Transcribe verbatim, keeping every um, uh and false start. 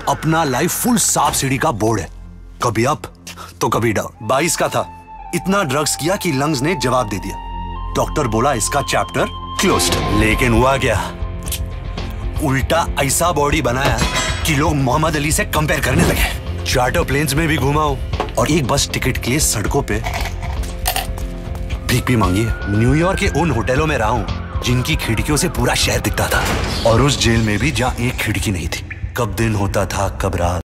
अपना life full सांप सीढ़ी का बोर्ड है, कभी अप तो कभी डाउन। बाईस का था, इतना ड्रग्स किया कि लंग्स ने जवाब दे दिया। डॉक्टर बोला इसका चैप्टर क्लोज्ड। लेकिन हुआ क्या, उल्टा ऐसा बॉडी बनाया कि लोग मोहम्मद अली से कंपेयर करने लगे। चार्टर प्लेन्स में भी घुमा हूं और एक बस टिकट के लिए सड़कों पे भीख भी मांगी है। न्यूयॉर्क के उन होटलों में रहा हूं जिनकी खिड़कियों से पूरा शहर दिखता था, और उस जेल में भी जहां एक खिड़की नहीं थी। कब दिन होता था कब रात।